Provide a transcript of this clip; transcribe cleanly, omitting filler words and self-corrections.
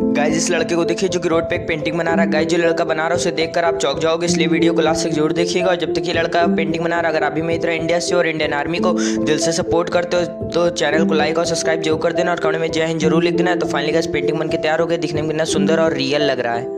Guys इस लड़के को देखिए जो कि रोड पे एक पेंटिंग बना रहा है। गाइस जो लड़का बना रहा है उसे देखकर आप चौंक जाओगे, इसलिए वीडियो को लास्ट तक जरूर देखिएगा। और जब तक ये लड़का पेंटिंग बना रहा है, अगर अभी मेरी तरह इंडिया से और इंडियन आर्मी को दिल से सपोर्ट करते हो तो चैनल को लाइक और सब्सक्राइब जरूर कर देना और कमेंट में जय हिंद जरूर लिख देना। तो फाइनली गाइस पेंटिंग बन के तैयार हो गया, दिखने में कितना सुंदर और रियल लग रहा है।